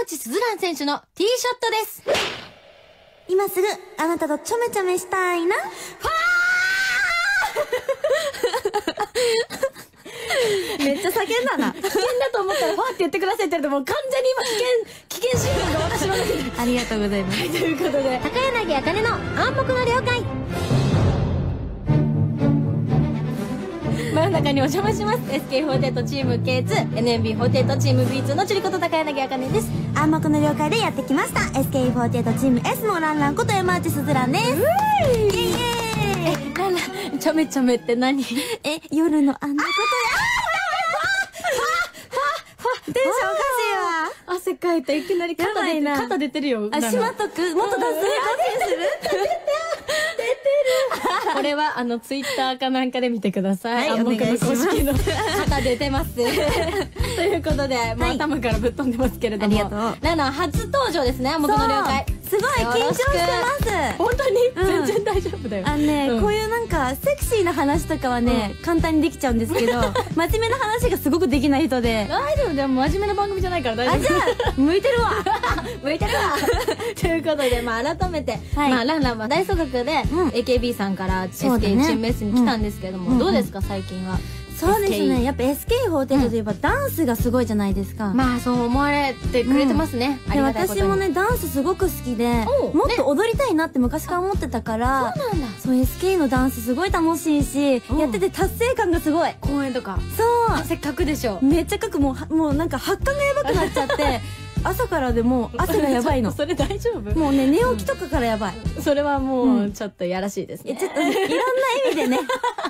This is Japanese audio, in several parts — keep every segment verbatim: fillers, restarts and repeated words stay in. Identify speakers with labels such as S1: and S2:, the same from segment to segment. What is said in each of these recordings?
S1: 内すずらん選手のティーショットです。
S2: 今すぐあなたとちょめちょめしたいな。ファーめっちゃ叫んだな。
S1: 危険だと思ったらファーって言ってくださいって言われてもう完全に今危険、危険信号が私の中で。
S2: ありがとうございます。はい、
S1: ということで、高柳あかねの暗黙の了解。真夜中にお邪魔します。エスケーフォーティーエイト チーム ケーツー、エヌエムビーフォーティーエイト チーム ビーツー のちりこと高柳あかねです。
S2: 暗黙の了解でやってきました。エスケーフォーティーエイト チーム S のランランこと山内すずらんです。イエイイエイ。
S1: え、ランラン、ちょめちょめって何？
S2: え、夜のあんなことや。テンションおかしいわ。
S1: 汗かいた。いきなり肩出てる。肩出てるよ。
S2: あ、しまっとく？もっと出す？出てる？出てる。
S1: これはあのツイッターかなんかで見てください。
S2: はい、お願いします。
S1: 公式の肩出てます。ということで、もう頭からぶっ飛んでますけれども。
S2: ありがとう。
S1: ランナー初登場ですね。暗黙の了解。
S2: すごい緊張してます。
S1: 本当に全然大丈夫だよ。
S2: あのね、こういうなんかセクシーな話とかはね、簡単にできちゃうんですけど、真面目な話がすごくできない人で。
S1: 大丈夫。でも真面目な番組じゃないから大丈夫。
S2: あ、じゃあ向いてるわ。
S1: 向いてるわ。ということで、まあ改めて、まあランランは大所属で エーケービー さんから エスケー チーム S に来たんですけれども、どうですか最近は？
S2: そうですね。やっぱ エスケーフォーティーエイト といえばダンスがすごいじゃないですか。
S1: まあそう思われてくれてますね。
S2: で、私もね、ダンスすごく好きで、もっと踊りたいなって昔から思ってたから、
S1: そうなんだ。
S2: そう、エスケー のダンスすごい楽しいし、やってて達成感がすごい。
S1: 公演とか。
S2: そう。
S1: せっかくでしょ。
S2: めっちゃかく、もう、もうなんか発汗がやばくなっちゃって、朝からでもう汗がやばいの。
S1: それ大丈夫？
S2: もうね、寝起きとかからやばい。
S1: それはもうちょっとやらしいですね。
S2: ちょっといろんな意味でね。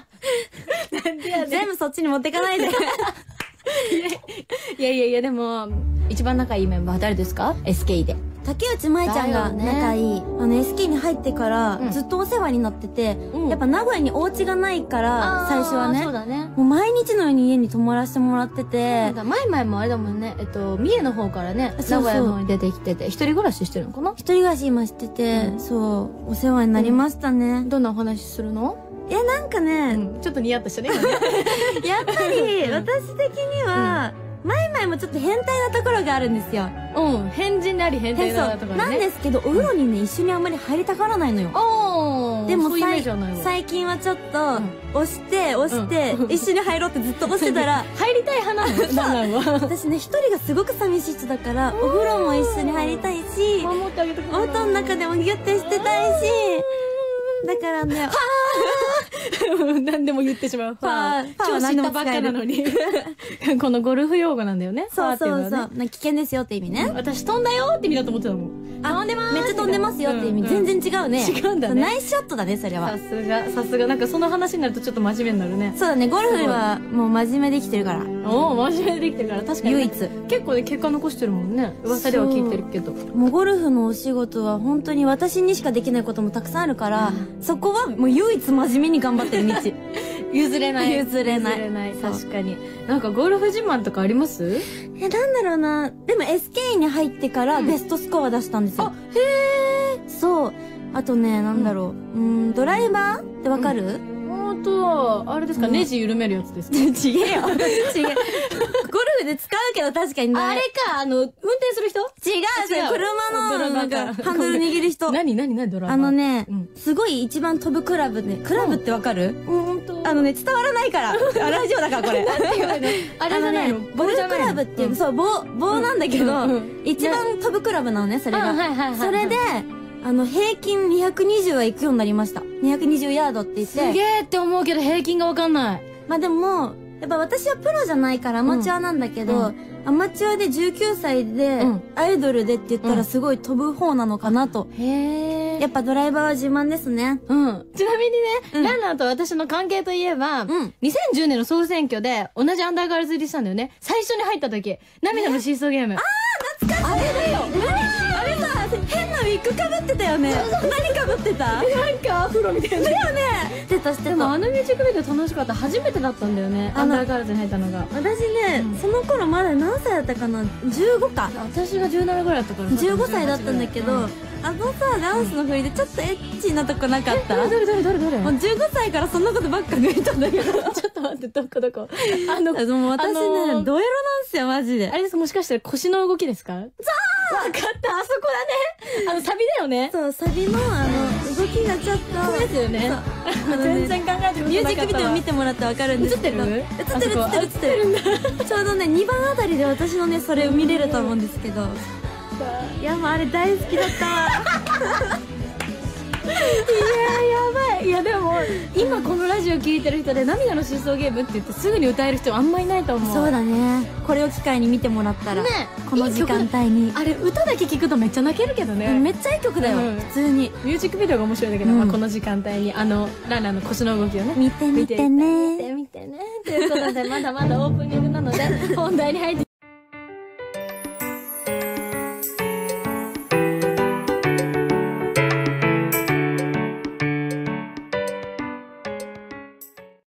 S2: 全部そっちに持ってかないで。
S1: いやいやいや、でも一番仲いいメンバー誰ですか？ エスケー で。
S2: 竹内舞ちゃんが仲いい。あの エスケー に入ってからずっとお世話になってて、やっぱ名古屋にお家がないから最初はね、もう毎日のように家に泊まらせてもらってて。
S1: 前々もあれだもんね、えっと三重の方からね、名古屋の方に出てきてて、一人暮らししてるのかな？
S2: 一人暮らし今してて、そうお世話になりましたね。
S1: どんなお話するの？
S2: いや、なんかね、
S1: ちょっとニヤッとしたね。
S2: やっぱり私的にはマイマイもちょっと変態なところがあるんですよ。
S1: うん、変人であり変態なところね。
S2: なんですけど、お風呂にね、一緒にあんまり入りたがらないのよ。でも最近はちょっと押して押して一緒に入ろうってずっと押してたら
S1: 入りたい派なの？
S2: 私ね、一人がすごく寂しい人だから、お風呂も一緒に入りたいし、お布団の中でもギュッてしてたいし、だからね、
S1: 何でも言ってしまう。今日知ったばっかなのに。このゴルフ用語なんだよね。
S2: そうそうそう。危険ですよって意味ね。
S1: 私飛んだよって意味だと思ってたもん。
S2: 飛んでます。めっちゃ飛んでますよって意味。全然違うね。
S1: 違うんだね。
S2: ナイスショットだね、それは。
S1: さすが、さすが。なんかその話になるとちょっと真面目になるね。
S2: そうだね、ゴルフはもう真面目できてるから。
S1: おお、真面目できてるから。確かに。
S2: 唯一。
S1: 結構ね、結果残してるもんね。噂では聞いてるけど。
S2: もうゴルフのお仕事は本当に私にしかできないこともたくさんあるから、そこはもう唯一真面目に頑張ってる道。
S1: 譲れない。
S2: 譲れない。
S1: 譲れない。確かに。なんかゴルフ自慢とかあります？
S2: え、なんだろうな。でも エスケー に入ってからベストスコア出したんですよ。
S1: あ、へー。
S2: そう。あとね、なんだろう。うん、ドライバーってわかる？
S1: ほんと、あれですか、ネジ緩めるやつですか？
S2: ちげえよ。ちげえ。ゴルフで使うけど確かにね。
S1: あれか、あの、運転する人？
S2: 違う違う。車の、なんか、ハンドル握る人。
S1: 何何何ドライバー？
S2: あのね、すごい一番飛ぶクラブで、クラブってわかる？ほんと。あのね、伝わらないから。ラジオだからこれ。
S1: なんて言うの？あれじゃないの？
S2: ボールクラブっていう、そう、棒、棒なんだけど、一番飛ぶクラブなのね、それが。それで、あの、平均にひゃくにじゅうは行くようになりました。にひゃくにじゅうヤードって言って。
S1: すげーって思うけど平均がわかんない。
S2: まあでも、やっぱ私はプロじゃないからアマチュアなんだけど、アマチュアでじゅうきゅうさいで、アイドルでって言ったらすごい飛ぶ方なのかなと。へー。やっぱドライバーは自慢ですね。
S1: うん。ちなみにね、ランナーと私の関係といえば、にせんじゅうねんの総選挙で同じアンダーガールズ入りしたんだよね。最初に入った時、涙のシーソーゲーム。あ
S2: ー、懐かしい。あれだよ。あれさ、変なウィッグかぶってたよね。何かぶってた？
S1: なんかアフロみたいな。
S2: だよね。してたしてた。
S1: でもあのミュージックビデオ楽しかった。初めてだったんだよね。アンダーガールズに入ったのが。
S2: 私ね、その頃まだ何歳だったかな？じゅうごか。
S1: 私がじゅうななぐらいだったから。
S2: じゅうごさいだったんだけど、あのさ、ダンスの振りでちょっとエッチなとこなかった？
S1: どれどれどれどれ？
S2: もうじゅうごさいからそんなことばっか抜いたんだけど。ちょ
S1: っと待って、どこどこ。あの、
S2: もう私ね、ドエロなんすよ、マジで。
S1: あれですか、もしかして腰の動きですか？
S2: ザー
S1: わかった、あそこだね。あの、サビだよね。
S2: そう、サビの、あの、動きがちょっと。
S1: そうですよね。全然考えてくれなかった。
S2: ミュージックビデオ見てもらってわかるんですけど。映ってる映ってる映ってる映ってる。ちょうどね、にばんあたりで私のね、それを見れると思うんですけど。いや、もうあれ大好きだったわ。いややばい。いやでも今このラジオ聞いてる人で涙の疾走ゲームって言ってすぐに歌える人はあんまいないと思う。そうだね。これを機会に見てもらったらね、この時間帯に。あれ歌だけ聞くとめっちゃ泣けるけどね。めっちゃいい曲だよ、普通に。ミュージックビデオが面白いんだけど、この時間帯にあのランランの腰の動きをね、見てみてね、見てみてねということで、まだまだオープニングなので本題に入って